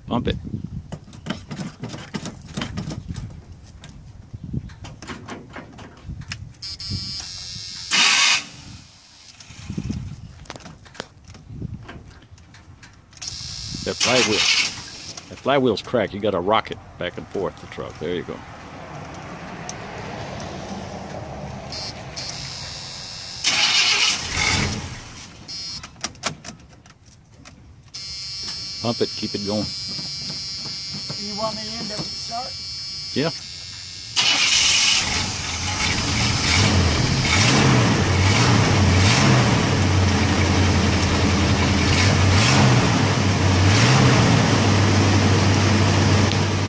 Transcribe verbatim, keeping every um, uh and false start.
Pump it. That flywheel. That flywheel's cracked. You got to rock it back and forth, the truck. There you go. Pump it. Keep it going. You want me to end up to start? Yeah.